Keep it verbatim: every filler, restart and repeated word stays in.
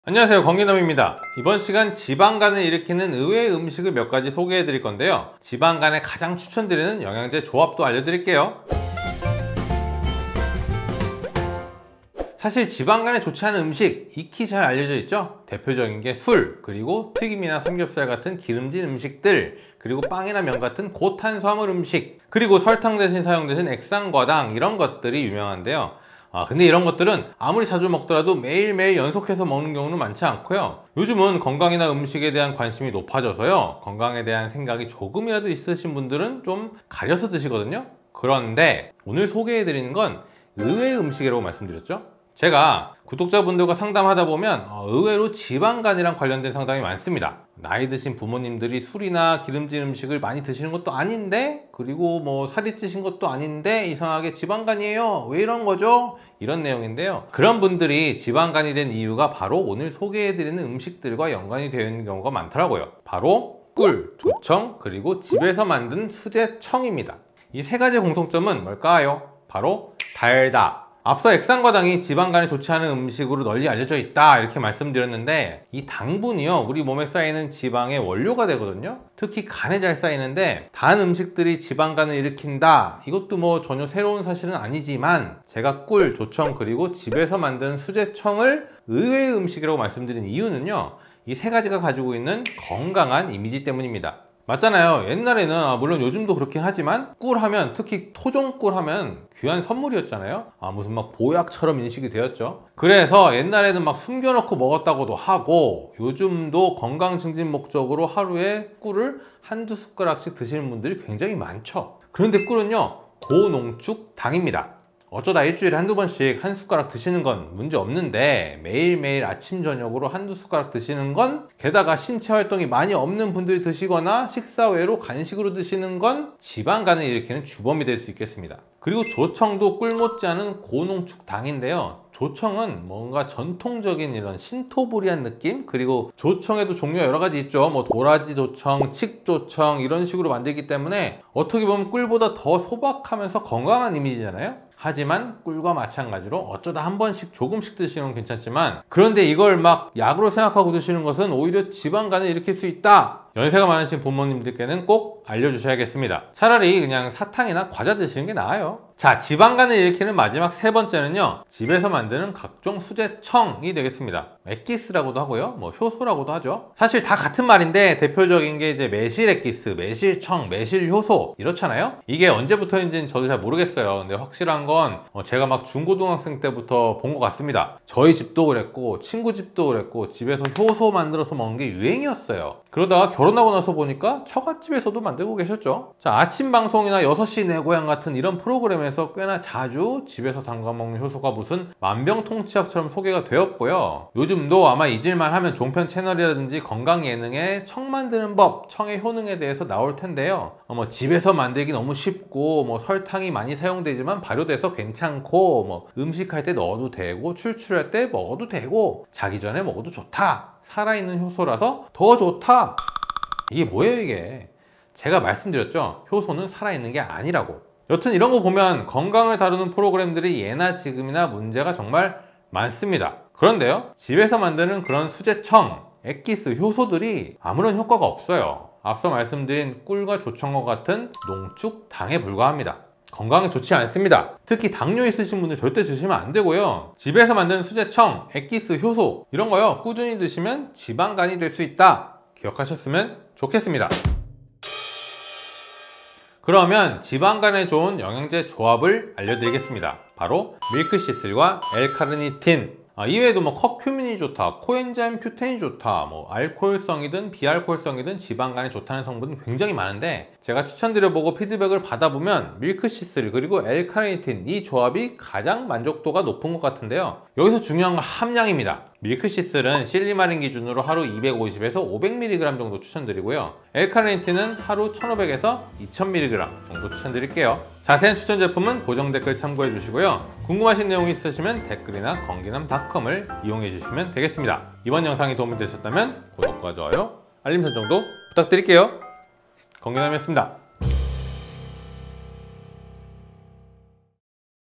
안녕하세요, 건기남입니다. 이번 시간 지방간을 일으키는 의외의 음식을 몇 가지 소개해 드릴 건데요, 지방간에 가장 추천드리는 영양제 조합도 알려드릴게요. 사실 지방간에 좋지 않은 음식 익히 잘 알려져 있죠. 대표적인 게 술, 그리고 튀김이나 삼겹살 같은 기름진 음식들, 그리고 빵이나 면 같은 고탄수화물 음식, 그리고 설탕 대신 사용되는 액상과당, 이런 것들이 유명한데요. 아, 근데 이런 것들은 아무리 자주 먹더라도 매일매일 연속해서 먹는 경우는 많지 않고요. 요즘은 건강이나 음식에 대한 관심이 높아져서요, 건강에 대한 생각이 조금이라도 있으신 분들은 좀 가려서 드시거든요. 그런데 오늘 소개해드리는 건 의외의 음식이라고 말씀드렸죠. 제가 구독자분들과 상담하다 보면 의외로 지방간이랑 관련된 상담이 많습니다. 나이 드신 부모님들이 술이나 기름진 음식을 많이 드시는 것도 아닌데, 그리고 뭐 살이 찌신 것도 아닌데 이상하게 지방간이에요, 왜 이런 거죠? 이런 내용인데요, 그런 분들이 지방간이 된 이유가 바로 오늘 소개해드리는 음식들과 연관이 되어 있는 경우가 많더라고요. 바로 꿀, 조청, 그리고 집에서 만든 수제청입니다. 이 세 가지 공통점은 뭘까요? 바로 달다. 앞서 액상과당이 지방간에 좋지 않은 음식으로 널리 알려져 있다, 이렇게 말씀드렸는데, 이 당분이요, 우리 몸에 쌓이는 지방의 원료가 되거든요. 특히 간에 잘 쌓이는데 단 음식들이 지방간을 일으킨다, 이것도 뭐 전혀 새로운 사실은 아니지만, 제가 꿀, 조청, 그리고 집에서 만든 수제청을 의외의 음식이라고 말씀드린 이유는요, 이 세 가지가 가지고 있는 건강한 이미지 때문입니다. 맞잖아요. 옛날에는, 아, 물론 요즘도 그렇긴 하지만, 꿀 하면, 특히 토종꿀 하면 귀한 선물이었잖아요. 아, 무슨 막 보약처럼 인식이 되었죠. 그래서 옛날에는 막 숨겨놓고 먹었다고도 하고, 요즘도 건강 증진 목적으로 하루에 꿀을 한두 숟가락씩 드시는 분들이 굉장히 많죠. 그런데 꿀은요, 고농축 당입니다. 어쩌다 일주일에 한두 번씩 한 숟가락 드시는 건 문제 없는데, 매일매일 아침 저녁으로 한두 숟가락 드시는 건, 게다가 신체 활동이 많이 없는 분들이 드시거나 식사 외로 간식으로 드시는 건 지방간을 일으키는 주범이 될 수 있겠습니다. 그리고 조청도 꿀 못지않은 고농축 당인데요, 조청은 뭔가 전통적인 이런 신토부리한 느낌? 그리고 조청에도 종류가 여러 가지 있죠. 뭐 도라지 조청, 칡조청, 이런 식으로 만들기 때문에 어떻게 보면 꿀보다 더 소박하면서 건강한 이미지잖아요. 하지만 꿀과 마찬가지로 어쩌다 한 번씩 조금씩 드시는 건 괜찮지만, 그런데 이걸 막 약으로 생각하고 드시는 것은 오히려 지방간을 일으킬 수 있다, 연세가 많으신 부모님들께는 꼭 알려주셔야겠습니다. 차라리 그냥 사탕이나 과자 드시는 게 나아요. 자, 지방간을 일으키는 마지막 세 번째는요, 집에서 만드는 각종 수제청이 되겠습니다. 액기스라고도 하고요, 뭐 효소라고도 하죠. 사실 다 같은 말인데, 대표적인 게 이제 매실 액기스, 매실청, 매실 효소, 이렇잖아요. 이게 언제부터인지는 저도 잘 모르겠어요. 근데 확실한 건 제가 막 중고등학생 때부터 본 것 같습니다. 저희 집도 그랬고 친구 집도 그랬고, 집에서 효소 만들어서 먹는 게 유행이었어요. 그러다가 결혼하고 나서 보니까 처갓집에서도 만들고 계셨죠. 자, 아침 방송이나 여섯 시 내 고향 같은 이런 프로그램에서 꽤나 자주 집에서 담가먹는 효소가 무슨 만병통치약처럼 소개가 되었고요. 요즘도 아마 잊을만 하면 종편 채널이라든지 건강 예능에 청 만드는 법, 청의 효능에 대해서 나올 텐데요, 어, 뭐 집에서 만들기 너무 쉽고, 뭐 설탕이 많이 사용되지만 발효돼서 괜찮고, 뭐 음식할 때 넣어도 되고, 출출할 때 먹어도 되고, 자기 전에 먹어도 좋다, 살아있는 효소라서 더 좋다. 이게 뭐예요 이게? 제가 말씀드렸죠, 효소는 살아있는 게 아니라고. 여튼 이런 거 보면 건강을 다루는 프로그램들이 예나 지금이나 문제가 정말 많습니다. 그런데요, 집에서 만드는 그런 수제청, 액기스, 효소들이 아무런 효과가 없어요. 앞서 말씀드린 꿀과 조청과 같은 농축 당에 불과합니다. 건강에 좋지 않습니다. 특히 당뇨 있으신 분들 절대 드시면 안 되고요. 집에서 만드는 수제청, 액기스, 효소, 이런 거요, 꾸준히 드시면 지방간이 될 수 있다, 기억하셨으면 좋겠습니다. 그러면 지방간에 좋은 영양제 조합을 알려드리겠습니다. 바로 밀크시슬과 L카르니틴. 아, 이외에도 뭐 커큐민이 좋다, 코엔자임 큐텐이 좋다, 뭐 알코올성이든 비알코올성이든 지방간에 좋다는 성분은 굉장히 많은데, 제가 추천드려보고 피드백을 받아보면 밀크시슬 그리고 L카르니틴, 이 조합이 가장 만족도가 높은 것 같은데요, 여기서 중요한 건 함량입니다. 밀크시슬은 실리마린 기준으로 하루 이백오십에서 오백 밀리그램 정도 추천드리고요, L카르니틴은 하루 천오백에서 이천 밀리그램 정도 추천드릴게요. 자세한 추천 제품은 고정 댓글 참고해 주시고요, 궁금하신 내용이 있으시면 댓글이나 건기남 닷컴을 이용해 주시면 되겠습니다. 이번 영상이 도움이 되셨다면 구독과 좋아요, 알림 설정도 부탁드릴게요. 건기남이었습니다.